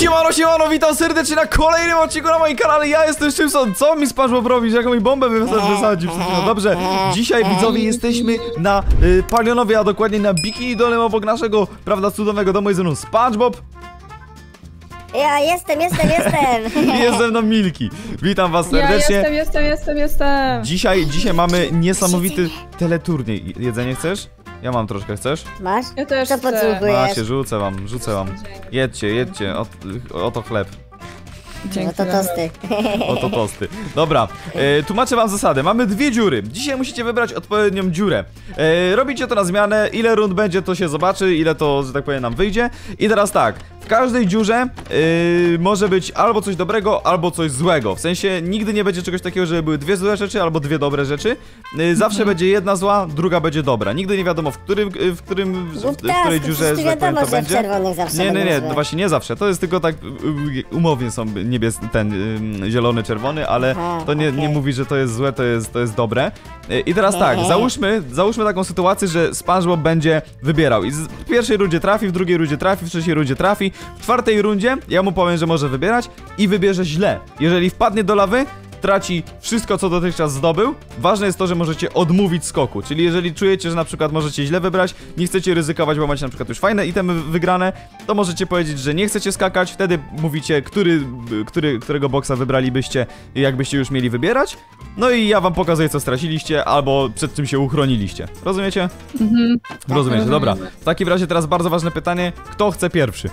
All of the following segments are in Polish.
Siemano, witam serdecznie na kolejnym odcinku na moim kanale. Ja jestem Szymson. Co mi SpongeBob robić? Jaką mi bombę wysadził? No dobrze, dzisiaj widzowie jesteśmy na Palionowie, a dokładnie na Bikini Dolnym obok naszego, prawda, cudownego domu. Jest ze mną SpongeBob. Ja jestem. Jest ze mną Milki. Witam was serdecznie. Ja jestem. Dzisiaj mamy niesamowity teleturniej. Jedzenie chcesz? Ja mam troszkę, chcesz? Masz? Ja też Co chcę. potrzebujesz? Macie, rzucę wam. Jedźcie. Oto chleb. No to tosty. Oto tosty. Dobra, tłumaczę wam zasadę. Mamy dwie dziury. Dzisiaj musicie wybrać odpowiednią dziurę. Robicie to na zmianę. Ile rund będzie, to się zobaczy. Ile to, że tak powiem, nam wyjdzie. I teraz tak. W każdej dziurze może być albo coś dobrego, albo coś złego. W sensie nigdy nie będzie czegoś takiego, żeby były dwie złe rzeczy, albo dwie dobre rzeczy. Zawsze będzie jedna zła, druga będzie dobra. Nigdy nie wiadomo, w której dziurze, że tak powiem, to będzie. Nie, to właśnie nie zawsze. To jest tylko tak, umownie są zielony, czerwony, ale to nie mówi, że to jest złe, to jest dobre. I teraz tak, załóżmy taką sytuację, że SpongeBob będzie wybierał. I w pierwszej rundzie trafi, w drugiej rundzie trafi, w trzeciej rundzie trafi. W czwartej rundzie ja mu powiem, że może wybierać i wybierze źle. Jeżeli wpadnie do lawy, traci wszystko, co dotychczas zdobył. Ważne jest to, że możecie odmówić skoku. Czyli jeżeli czujecie, że na przykład możecie źle wybrać, nie chcecie ryzykować, bo macie na przykład już fajne itemy wygrane, to możecie powiedzieć, że nie chcecie skakać. Wtedy mówicie, którego boksa wybralibyście, jakbyście już mieli wybierać. No i ja wam pokazuję, co straciliście, albo przed czym się uchroniliście. Rozumiecie? Rozumiecie, dobra. W takim razie teraz bardzo ważne pytanie. Kto chce pierwszy?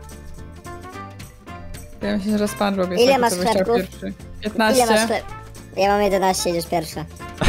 Ja myślę, że SpongeBob jest Ile taki, masz co by chciał chlebków? pierwszy. 15. Ile masz chleb? Ja mam 11, jedziesz pierwsza.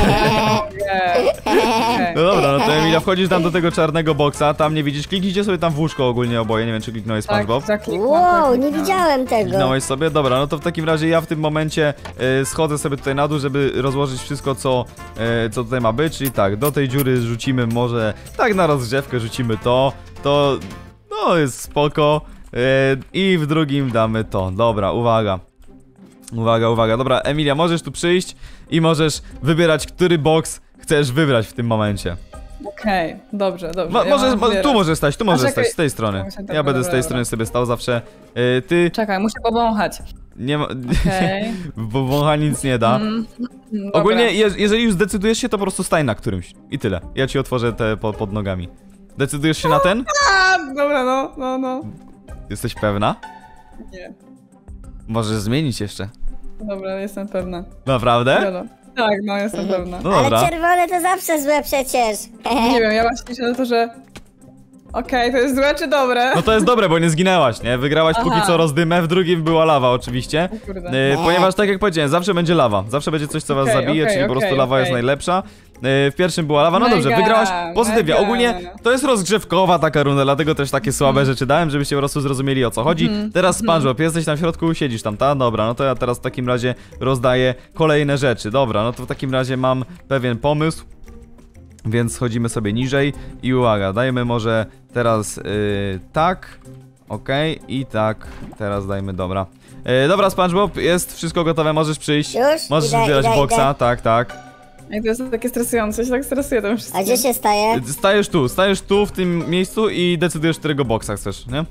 No dobra, no to Emilia, wchodzisz tam do tego czarnego boksa, tam nie widzisz, kliknijcie sobie tam w łóżko ogólnie oboje, nie wiem, czy kliknąłeś SpongeBob. Tak, Wow, nie widziałem tego. Kliknąłeś sobie? Dobra, no to w takim razie ja w tym momencie schodzę sobie tutaj na dół, żeby rozłożyć wszystko, co tutaj ma być, czyli tak, do tej dziury rzucimy może, tak na rozgrzewkę rzucimy to no jest spoko. I w drugim damy to. Dobra, uwaga. Dobra, Emilia, możesz tu przyjść i możesz wybierać, który boks chcesz wybrać w tym momencie. Okej, dobrze. Tu możesz stać, z tej strony. Ja będę z tej strony sobie stał zawsze. Ty... Czekaj, muszę powąchać. Nie ma... Okej. Bo wącha nic nie da. Ogólnie, jeżeli już zdecydujesz się, to po prostu stań na którymś. I tyle. Ja ci otworzę te pod nogami. Decydujesz się na ten? Dobra, no. Jesteś pewna? Nie. Możesz zmienić jeszcze. Dobra, jestem pewna. Naprawdę? Tak, no jestem pewna. No dobra. Ale czerwone to zawsze złe przecież. Nie wiem, ja właśnie liczę na to, że... Okej, to jest złe czy dobre? No to jest dobre, bo nie zginęłaś, nie? Wygrałaś póki co rozdymę, w drugim była lawa oczywiście. Ponieważ tak jak powiedziałem, zawsze będzie lawa. Zawsze będzie coś, co was zabije, czyli po prostu lawa jest najlepsza. W pierwszym była lawa, no dobrze, wygrałaś pozytywnie. Ogólnie to jest rozgrzewkowa taka runda, dlatego też takie słabe rzeczy dałem, żebyście po prostu zrozumieli, o co chodzi. Teraz SpongeBob, jesteś tam w środku, siedzisz tam, ta? Dobra, no to ja teraz w takim razie rozdaję kolejne rzeczy. Dobra, no to w takim razie mam pewien pomysł. Więc schodzimy sobie niżej i uwaga, dajmy może teraz tak, okej, i tak, teraz dajmy, dobra. Dobra, SpongeBob, jest wszystko gotowe, możesz przyjść. Już? Możesz Idę, zbierać idę. boksa, tak. Ej, to jest takie stresujące, ja się tak stresuję tym wszystkim. A gdzie się staje? Stajesz tu w tym miejscu i decydujesz, którego boksa chcesz, nie?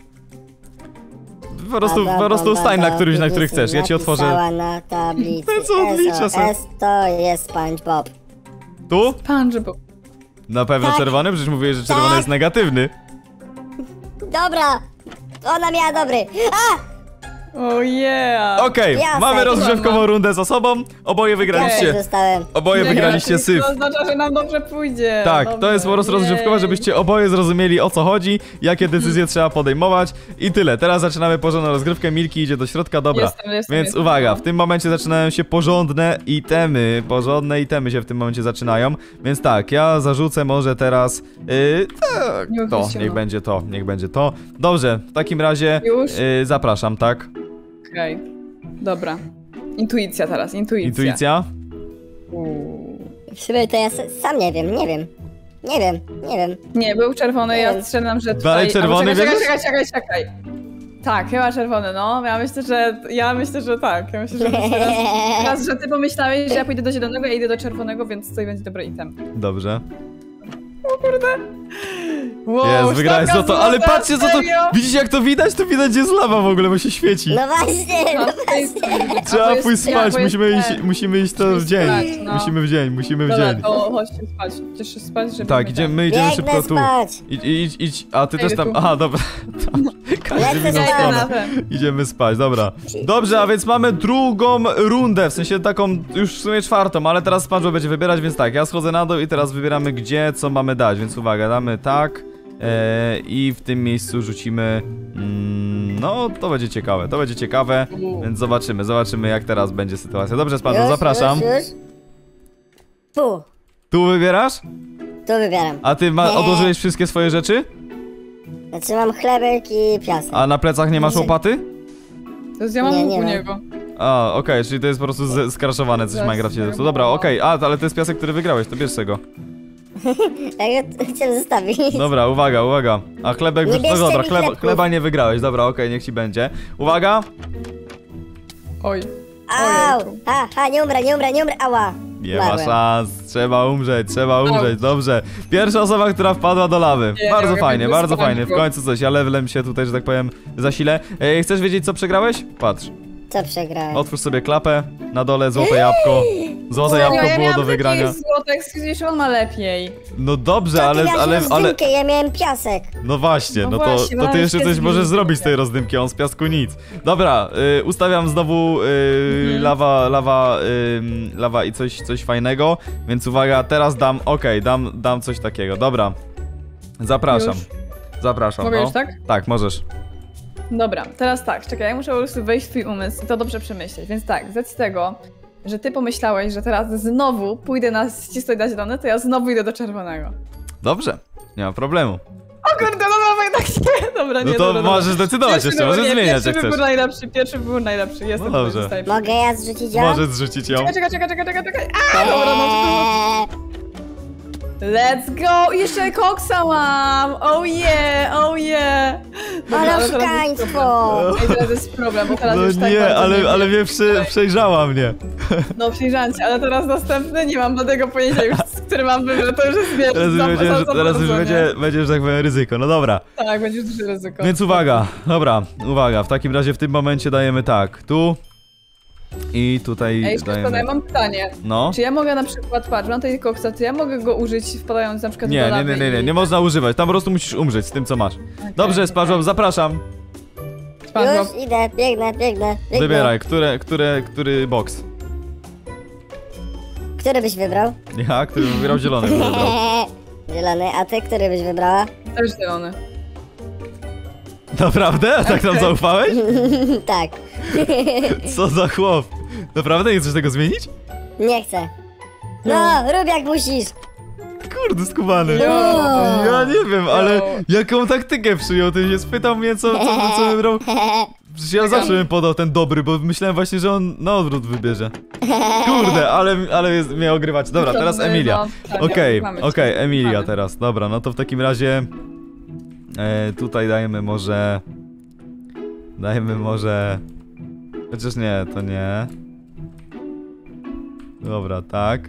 Po prostu stań na którymś, na który chcesz, ja ci otworzę. Na tablicy. Co odlicza sobie? S to jest SpongeBob. Tu? SpongeBob. Na pewno Tak. czerwony? Przecież mówiłeś, że czerwony jest negatywny. Dobra. Ona miała dobry. A! Oh yeah! Okej, Jasne, mamy rozgrzewkową dobra. rundę za sobą. Oboje Ja wygraliście. też zostałem. Oboje wygraliście syf. To oznacza, że nam dobrze pójdzie. Tak, dobrze. to jest po prostu rozgrzewkowa, żebyście oboje zrozumieli, o co chodzi, jakie decyzje trzeba podejmować i tyle. Teraz zaczynamy porządną rozgrywkę, Milki idzie do środka, dobra. Więc uwaga, w tym momencie zaczynają się porządne itemy się w tym momencie zaczynają. Więc tak, ja zarzucę może teraz tak, to, niech będzie to. Dobrze, w takim razie Już? zapraszam, tak? Okej, dobra. Intuicja teraz, Intuicja? W sumie to ja sam nie wiem. Nie, był czerwony, Nie ja wiem. strzelam, że tutaj... Dalej czerwony, Czekaj. Tak, chyba czerwony, no. Ja myślę, że tak. Ja myślę, że teraz, że ty pomyślałeś, że ja pójdę do zielonego, ja idę do czerwonego, więc tutaj będzie dobry item. Dobrze. O kurde. Wow, Jest, wygrałeś sztabka złoto, ale złota, patrzcie co to... serio? Widzicie jak to widać? To widać, gdzie jest lawa w ogóle, bo się świeci. No właśnie, no właśnie. Trzeba jest- pójść ja, spać, bo jest ten. musimy iść to w Musimy dzień. spać, no. Musimy w Dobra, dzień. to chodźcie spać. Chcesz spać, żeby... Tak, my idziemy szybko Biegnę tu. spać. Idź, a ty Idę też tam... tu. Aha, dobra. Każdy w Lecę inną spać. Ja idę na stronę. ten. Idziemy spać, dobra. Dobrze, a więc mamy drugą rundę, w sensie taką już w sumie czwartą, ale teraz SpongeBob będzie wybierać, więc tak, ja schodzę na dół i teraz wybieramy gdzie, co mamy dać, więc uwaga, damy tak i w tym miejscu rzucimy, no to będzie ciekawe, więc zobaczymy jak teraz będzie sytuacja. Dobrze, SpongeBob, zapraszam. Już. Tu. Tu wybierasz? Tu wybieram. A ty odłożyłeś wszystkie swoje rzeczy? Znaczy mam chlebek i piasek. A na plecach nie masz łopaty? To jest ja mam Nie, łuk nie u mam. niego. A, okej, czyli to jest po prostu skraszowane coś w Zaraz Minecrafcie. sobie Dobra, mam. okej, ale to jest piasek, który wygrałeś, to bierz go. Ja go chciałem zostawić. Dobra, uwaga. A chlebek, Nie no bierzcie dobra, mi chlebków. chleba nie wygrałeś, dobra, okej, niech ci będzie. Uwaga! Oj. Au! Ojejku. Ha, nie umrę, ała. Nie ma Umarłem. szans, trzeba umrzeć, dobrze. Pierwsza osoba, która wpadła do lawy. Nie, Bardzo mogę fajnie, być bardzo fajnie, w SpongeBob. końcu coś, ja levelem się tutaj, że tak powiem, zasilę. Chcesz wiedzieć, co przegrałeś? Patrz, Co przegrałem? otwórz sobie klapę, na dole złote jabłko. Złote jabłko ja było miałam do wygrania. takie złotek, że on ma lepiej. No dobrze, Co ty ale, miałeś ale, rozdymkę? Ja miałem piasek. no właśnie, No no właśnie, to ty ale jeszcze się coś możesz zmieni. zrobić z tej rozdymki, on z piasku nic. Dobra, ustawiam znowu lawa i coś fajnego, więc uwaga, teraz dam, dam coś takiego, dobra. Zapraszam. Już? Zapraszam, Mogę no. już, tak? Tak, możesz. Dobra, teraz tak, czekaj, ja muszę po prostu wejść w twój umysł i to dobrze przemyśleć. Więc tak, z racji tego, że ty pomyślałeś, że teraz znowu pójdę na ścisłej na zielony, to ja znowu idę do czerwonego. Dobrze, nie ma problemu. O kurde, dobra, bo jednak nie. Dobra, No nie, to dobra, możesz dobra. decydować Pierwszy jeszcze, wybór, możesz nie, zmieniać jak Pierwszy chcesz. wybór najlepszy, jestem No dobrze. tutaj, zostaję przy- Mogę ja zrzucić ją? Możesz zrzucić ją. Czekaj. A, dobra, no let's go! Jeszcze koksa mam! Oh yeah! Dobra, Ale teraz jest oszukaństwo! problem. Ej, teraz jest problem, bo teraz No już tak nie, bardzo ale wiem. mnie przejrzała mnie. No przyjrzałem cię, ale teraz następny nie mam do tego pojęcia już, który mam wybrać, to już jest wiesz, Teraz już będzie, że tak powiem, ryzyko, no dobra. Tak, będzie duże ryzyko. Więc uwaga, w takim razie w tym momencie dajemy tak, tu i tutaj Ej, dajemy... ja mam pytanie. No. Czy ja mogę na przykład, patrz, mam tutaj koksa, to ja mogę go użyć wpadając na przykład do lawy Nie można używać, tam po prostu musisz umrzeć z tym co masz. Dobrze, SpongeBob, zapraszam. SpongeBob. Już idę, biegnę. Wybieraj, który boks? Który byś wybrał? Ja, który wybrał zielony. Wybrał. Zielony, a ty który byś wybrała? Też zielony. Naprawdę? Tak nam zaufałeś? Tak. Co za chłop? Naprawdę nie chcesz tego zmienić? Nie chcę. No, rób jak musisz. Kurde, skubany. Jo. Ja nie wiem, ale Jo. jaką taktykę przyjął? Ty się spytał mnie, co wybrał. Przecież ja zawsze bym podał ten dobry, bo myślałem właśnie, że on na odwrót wybierze. Kurde, ale mnie ogrywać. Dobra, teraz Emilia. Okej, Emilia teraz. Dobra, no to w takim razie tutaj dajemy może... Chociaż nie, to nie. Dobra, tak.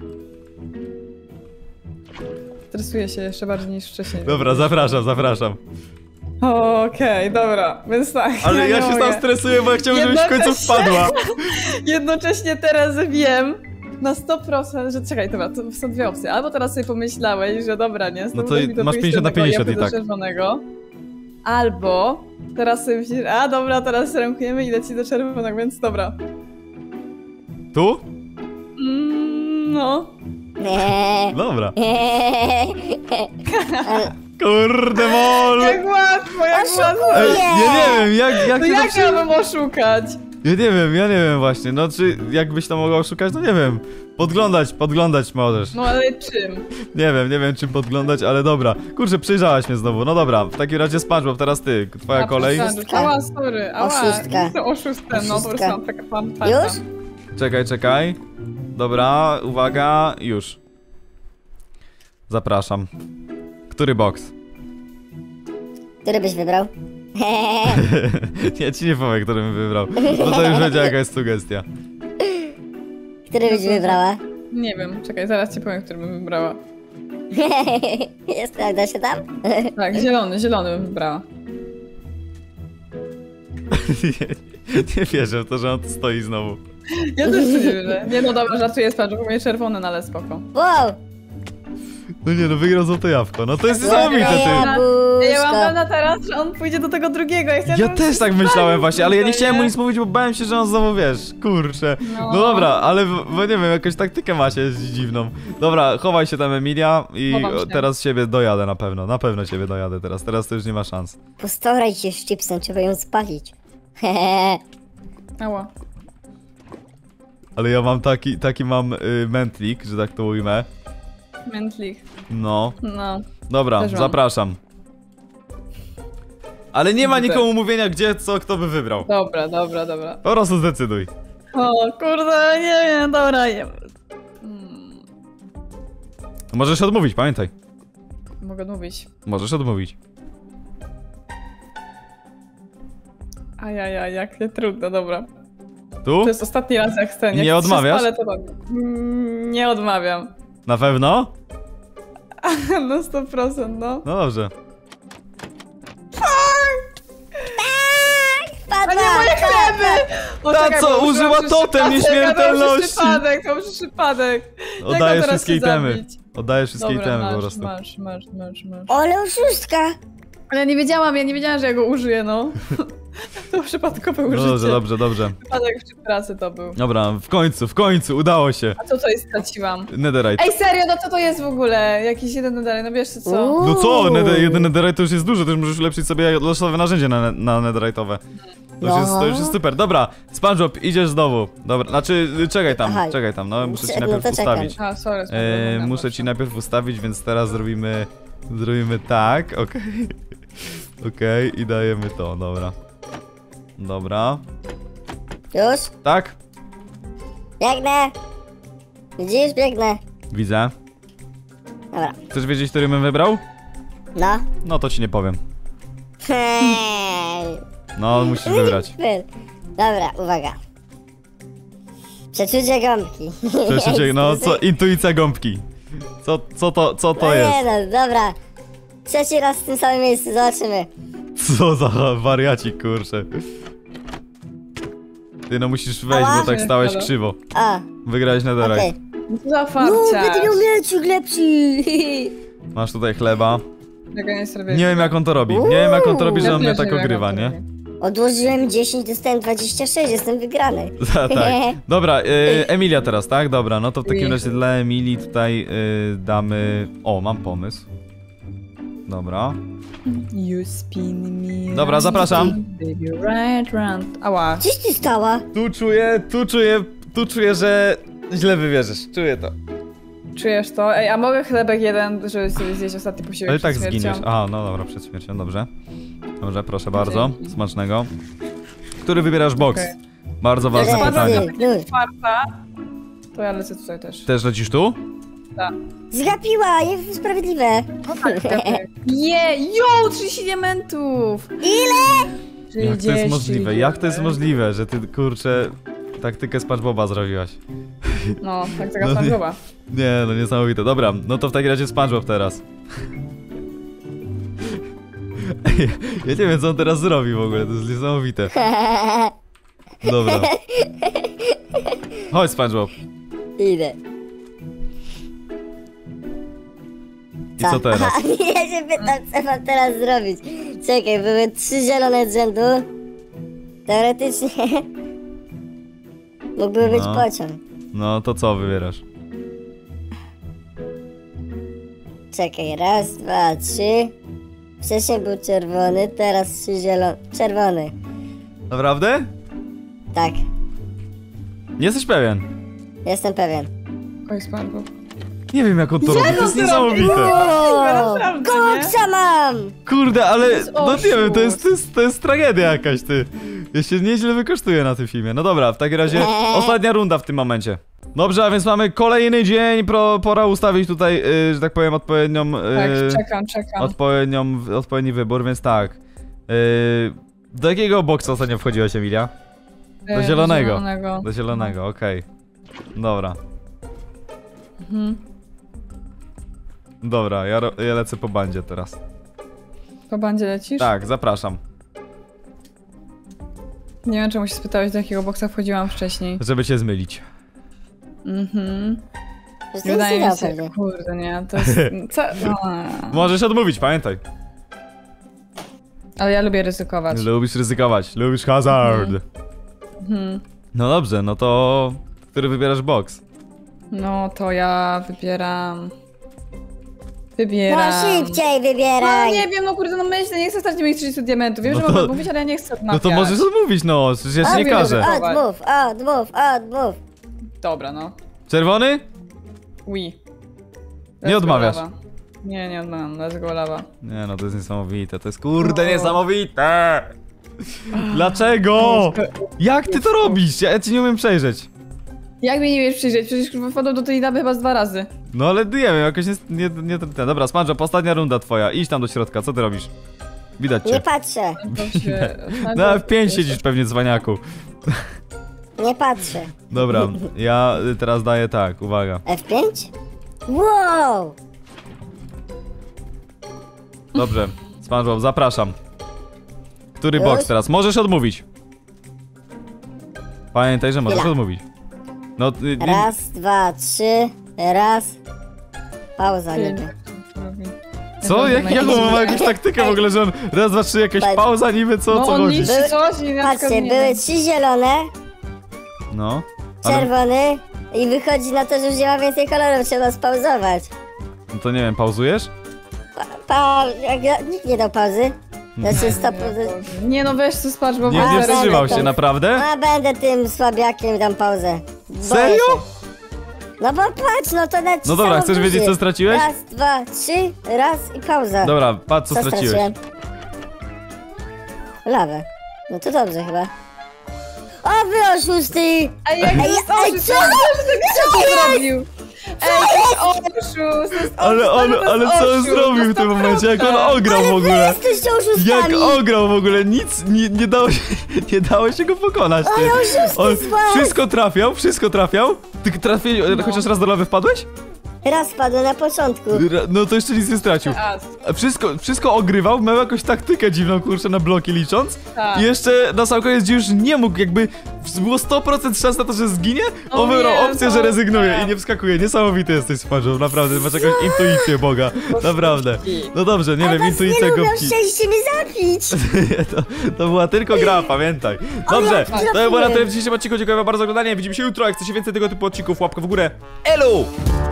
Stresuję się jeszcze bardziej niż wcześniej. Dobra, zapraszam. Okej, dobra, więc tak. Ale ja nie się mogę. sam stresuję, bo ja chciałbym, żebyś w końcu Jednocześnie- wpadła. Jednocześnie teraz wiem na 100%, że czekaj, dobra, to są dwie opcje. Albo teraz sobie pomyślałeś, że dobra, nie, No to masz 50 na 50 i tak. do czerwonego. Albo teraz sobie myślisz, a dobra, teraz rękujemy i leci do czerwonego, więc dobra. Tu? No. Nie. Dobra. Kurde mol! Jak łatwo, jak łatwo. Ej, ja nie wiem, jak No ty to jak miałabym oszukać? Ja nie wiem właśnie, no czy jakbyś to mogła oszukać, no nie wiem. Podglądać możesz. No ale czym? Nie wiem czym podglądać, ale dobra. Kurczę, przyjrzałaś mnie znowu, no dobra. W takim razie SpongeBob, teraz ty, twoja kolej. Ała, sorry, ała. Oszustka. Jestem oszustem, no po prostu mam taka pan. Już? Czekaj. Dobra, uwaga, już. Zapraszam. Który boks? Który byś wybrał? Ja ci nie powiem, który bym wybrał. Bo to już będzie jakaś sugestia. Który byś wybrała? Nie wiem, czekaj, zaraz ci powiem, który bym wybrała. Jest, da się tam? Tak, zielony bym wybrała. Nie wierzę w to, że on tu stoi znowu. Ja też tu nie wierzę. Nie no dobra, żartuję, sprawdź, bo mnie czerwony, no ale spoko. Wow! No nie, no wygrał złote jabłko. No to jest niesamowite, ty. Ja mam Jabłuszko. pewna teraz, że on pójdzie do tego drugiego. Ja też tak myślałem właśnie, ale ja nie chciałem mu nic mówić, bo bałem się, że on znowu, wiesz, kurczę. No dobra, ale bo nie wiem, jakąś taktykę macie dziwną. Dobra, chowaj się tam, Emilia, i Chowam się. teraz ciebie dojadę na pewno ciebie dojadę teraz to już nie ma szans. Postaraj się z chipsem, trzeba ją spalić. Ała. Ale ja mam taki mam mętlik, że tak to ujmę. Mętlik. No, No. dobra, Też mam. zapraszam. Ale nie ma Widzę. nikomu mówienia gdzie, co, kto by wybrał. Dobra. Po prostu zdecyduj. O kurde, nie wiem, dobra. Możesz odmówić, pamiętaj. Mogę mówić. Możesz odmówić. Ajajaj, jakie trudne, dobra. Tu? To jest ostatni raz jak chcę. Nie Jak odmawiasz? Ale to robię. Nie odmawiam. Na pewno? No 100%, no. No dobrze. Spadła! A nie moje chleby! O, Ta, czekaj, co, bo użyła użyłam totem przypadek, nieśmiertelności. To był przypadek. Jak Oddajesz go teraz wszystkie chcę itemy. zabić? Oddajesz wszystkie Dobra, itemy po masz, prostu. masz. Ale oszustka! Ale ja nie wiedziałam, że ja go użyję, no. To przypadkowe użycie. Dobrze. Przypadek przy pracy to był. Dobra, w końcu, udało się. A co to jest straciłam? Netherite. Ej, serio, no co to jest w ogóle? Jakiś jeden netherite, no wiesz co? No co, jeden netherite to już jest dużo, to już możesz ulepszyć sobie losowe narzędzie na netherite'owe. To już jest super. Dobra, SpongeBob, idziesz znowu. Dobra, znaczy, czekaj tam, no muszę ci No najpierw to ustawić. A, sorry. Muszę ci najpierw ustawić, więc teraz zrobimy tak, okej. Okej, i dajemy to, dobra. Już? Tak? Biegnę! Widzisz? Biegnę. Widzę. Dobra. Chcesz wiedzieć, który bym wybrał? No. No to ci nie powiem. Hej. No, musisz wybrać. Dobra, uwaga. Przeczucie gąbki. Przecież, no co, intuicja gąbki. Co to jest? Nie no, dobra. Trzeci raz w tym samym miejscu, zobaczymy. Co za wariacik, kurczę. Ty no musisz wejść, bo tak stałeś krzywo. A, Wygrałeś netherite. okej. Co za No, farciarz. będę miał mieczuk lepszy. Masz tutaj chleba. Tego nie zrobię. Nie wiem jak on to robi. Nie wiem jak on to robi, że Ja on mnie też tak nie wiem, jak ogrywa, on to nie? robi. Odłożyłem 10, dostałem 26, jestem wygrany. Tak. Dobra, Emilia teraz, tak? Dobra, no to w takim razie dla Emilii tutaj damy... O, mam pomysł. Dobra. You spin me. Dobra, zapraszam. Baby, right round. Ała. Gdzieś ty stała? Tu czuję, że źle wywierzysz. Czuję to. Czujesz to? Ej, a mogę chlebek jeden, żeby sobie zjeść ostatni posiłek Ale przed tak śmiercią? zginiesz. Aha, no dobra, przed śmiercią, dobrze. Dobrze, proszę bardzo. Smacznego. Który wybierasz box? Okej. Bardzo ważne Lecę, pytanie. gnój. Czwarta. To ja lecę tutaj też. Też lecisz tu? Zgapiła, niesprawiedliwe. Jo, 30 diamentów! Ile? Jak to jest 30 możliwe? Jak to jest możliwe, że ty, kurczę, taktykę SpongeBoba zrobiłaś? No, tak taka No sam nie. głowa. Nie, no niesamowite. Dobra, no to w takim razie SpongeBob teraz. Ja nie wiem, co on teraz zrobi w ogóle, to jest niesamowite. Dobra. Chodź, SpongeBob. Idę. I co teraz? Aha, ja się pytam, co mam teraz zrobić. Czekaj, były 3 zielone z rzędu. Teoretycznie mógłby być No. pociąg. No to co wybierasz? Czekaj, raz, 2, 3. Wcześniej był czerwony, teraz 3 zielone. Czerwony. Naprawdę? Tak, Nie jesteś pewien? jestem pewien. Oj, SpongeBob. Nie wiem jak on to robi, to jest zrobił? niesamowite. O, naprawdę, koksa mam! Kurde, ale jest no nie wiem, oszust. to jest tragedia jakaś, ty. Ja się nieźle wykosztuję na tym filmie. No dobra, w takim razie ostatnia runda w tym momencie. Dobrze, a więc mamy kolejny dzień, pora ustawić tutaj, że tak powiem, odpowiednią... Tak, czekam. Odpowiedni wybór, więc tak. Do jakiego boksa ostatnio wchodziłaś, Emilia? Do zielonego. Do zielonego, okej. Dobra. Dobra, ja lecę po bandzie teraz. Po bandzie lecisz? Tak, zapraszam. Nie wiem, czemu się spytałeś, do jakiego boksa wchodziłam wcześniej. Żeby cię zmylić. Przecież to Wydaje mi jest się, pewnie. kurde, nie, to jest... Co? Możesz odmówić, pamiętaj. Ale ja lubię ryzykować. Lubisz ryzykować, lubisz hazard. No dobrze, no to... Który wybierasz boks? No to ja wybieram... No szybciej No wybieraj! nie wiem, no kurde, no myślę, nie chcę stracić moich 30 diamentów. Wiem, No że to- mogę mówić, ale ja nie chcę No odmawiać. to możesz odmówić, no, przecież ja ci nie Odmów, każę. odmów. Odmów! Dobra, no. Czerwony? Oui. Nie odmawiasz. Nie odmawiam, let's go lawa. Nie no, to jest niesamowite, to jest kurde niesamowite! Dlaczego? Jak ty to robisz? Ja ci nie umiem przejrzeć. Jak mnie nie wiesz przyjrzeć? Przecież wpadł do tej lawy chyba z 2 razy. No ale nie wiem, jakoś nie dobra, SpongeBob, ostatnia runda twoja, idź tam do środka, co ty robisz? Widać Nie cię. patrzę, To się... Na F5 siedzisz pewnie, dzwaniaku. nie patrzę. Dobra, ja teraz daję tak, uwaga. F5? Wow! Dobrze, SpongeBob, zapraszam. Który Już? boks teraz? Możesz odmówić. Pamiętaj, że możesz Chwila. odmówić. No, Raz, dwa, trzy, raz. Pauza niby. co? Jaką ma jakąś taktykę w ogóle, że on raz, dwa, trzy, jakaś Patrz. pauza niby, co No co on chodzi? liczy coś i na przykład Patrzcie, nie były wiem. 3 zielone, No. Ale, czerwony i wychodzi na to, że już nie ma więcej kolorów, trzeba spauzować. no to nie wiem, pauzujesz? Nikt nie dał pauzy. Znaczy stop. Nie no, weź tu spacz, bo Nie, A, nie będę wstrzymał to- się, naprawdę? A będę tym słabiakiem, dam pauzę. Boję Serio? się. No bo patrz, no to leci No dobra, samo chcesz duży. wiedzieć, co straciłeś? Raz, dwa, trzy, raz i pauza. Dobra, patrz co straciłeś. straciłem? Lawę. No to dobrze chyba. O, wy oszusty! Ej, jak to jest ej, oszust? co? Co to zrobił? Ej, to jest oszust, to jest oszust, Ale co on oszust, zrobił w to tym jest momencie? Jak on naprawdę. ograł w ogóle? Jesteście Jak oszustami! ograł w ogóle? Nic, nie dało się, nie dało się go pokonać, ty. Ale oszusty On z was! wszystko trafiał? Ty chociaż raz do lawy wpadłeś? Raz spadł na początku. No to jeszcze nic nie stracił. As, A Wszystko ogrywał, miał jakąś taktykę dziwną, kurczę, na bloki licząc. tak. I jeszcze na sam koniec już nie mógł, jakby było 100% szans na to, że zginie. O On wybrał nie, opcję, że to rezygnuje nie. i nie wskakuje. Niesamowity jesteś, SpongeBob, naprawdę. Masz jakąś intuicję Boga. Naprawdę. No dobrze, nie Ale wiem, was nie intuicja lubią, gąbki. chcieliście mnie zabić! To była tylko gra, pamiętaj. Dobrze, jak to by było na trafiłem. tyle w dzisiejszym odcinku. Dziękuję wam bardzo za oglądanie. Widzimy się jutro. Jak chcecie więcej tego typu odcinków, łapkę w górę. Elu!